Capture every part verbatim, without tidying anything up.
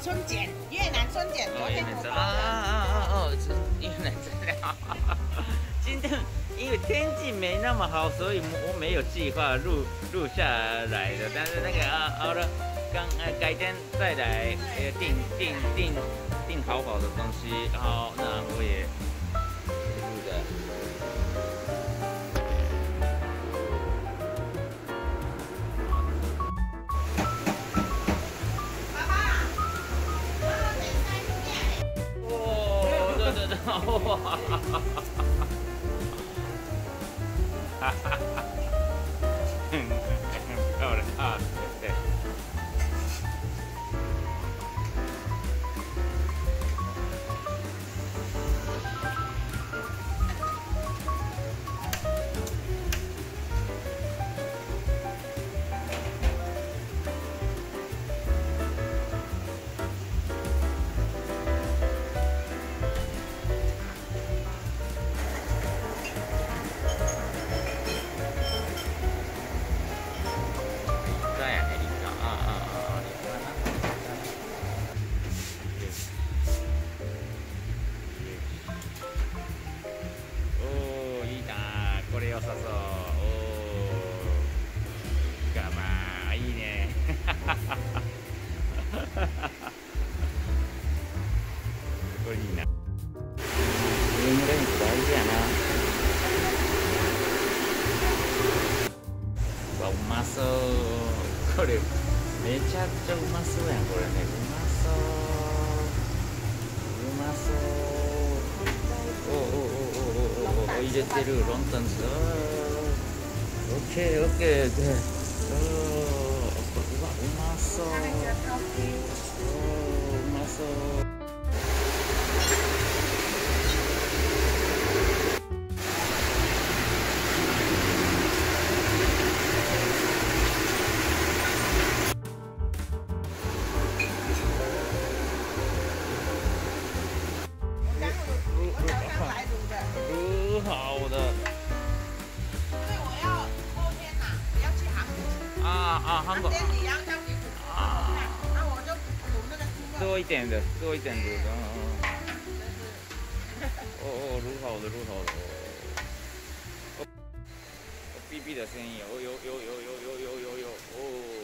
春卷，越南春卷，昨天我包啊啊的。 啊啊哦，越南真的。今天因为天气没那么好，所以我没有计划录录下来的。但是那个啊，好了，刚呃改天再来呃订订订订好好的东西。好，那我也录的。哇！哈哈哈！很漂亮啊，对。これ良さそう。おー、がまあいいね。これいいな。ズームレンズ大事やな。うわ、うまそう。これめちゃくちゃうまそうやん。これね、うまそう。うまそう。おおおおおおお、入れてる。ロンドンズ。オッケーオッケー。で、おお、うわ、うまそう。おお、うまそう。好的。 因为我要后天呐，要去韩国。 啊啊，韩国。 今天你要要去啊，那我就煮那个猪肉。 多一点的，多一点的。哦哦，卤好的，卤好的。哦，哔哔的声音，哦有有有有有有有有，哦，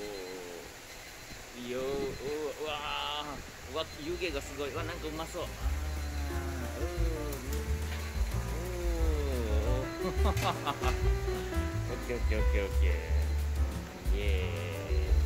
いいよ、おわー、うわ湯気がすごい、うわなんかうまそう。オッケーオッケーオッケーオッケーオッケー。イエーイ。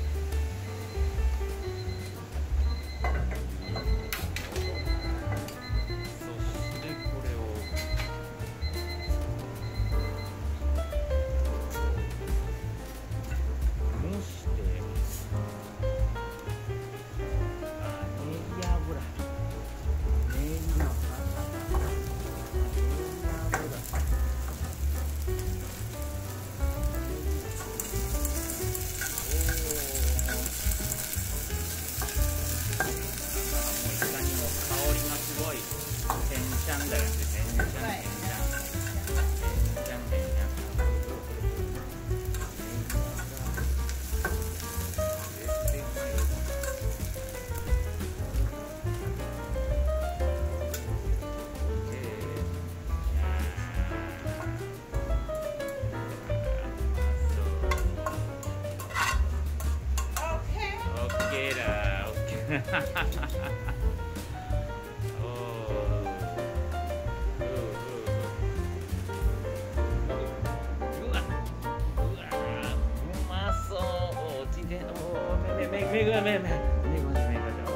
没个没没没关系没关系。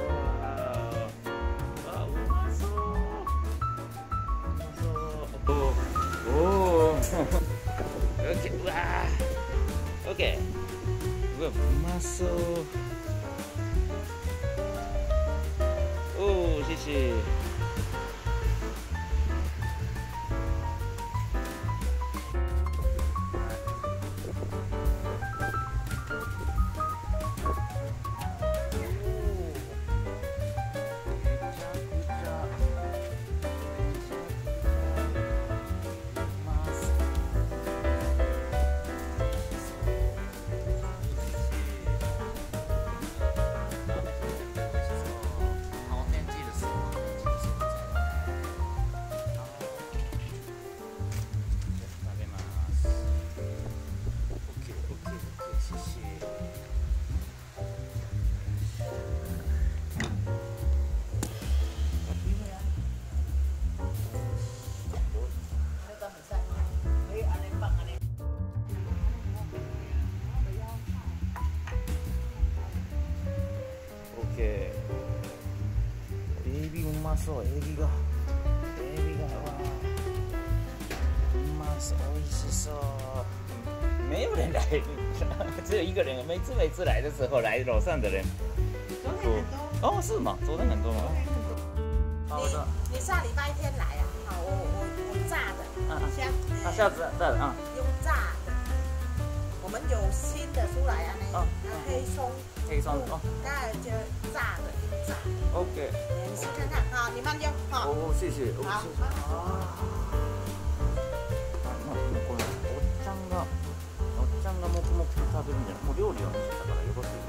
哇，うまそう。うまそう。おお。オッケー。うわー。オッケー。うわ、うまそう。おお、谢谢。 ケー。エビうまそう。エビがエビが哇，うまそう，美味しそう。没有人来，只有一个人。每次每次来的时候，来楼上的人昨天很多。 哦，是吗？昨天很多吗？好的。 你你上礼拜天来啊？好，我我我炸的。 啊下啊，下次再啊。 用炸的。我们有新的出来啊，那哦黑松。 黑松哦。 刚才就炸的，用炸。 OK。 你试看看，好，你慢用，好。 哦，谢谢。 好。 あ、まあ、これおっちゃんがおっちゃんが黙々と食べるんじゃない。もう料理は見せたからよろしい。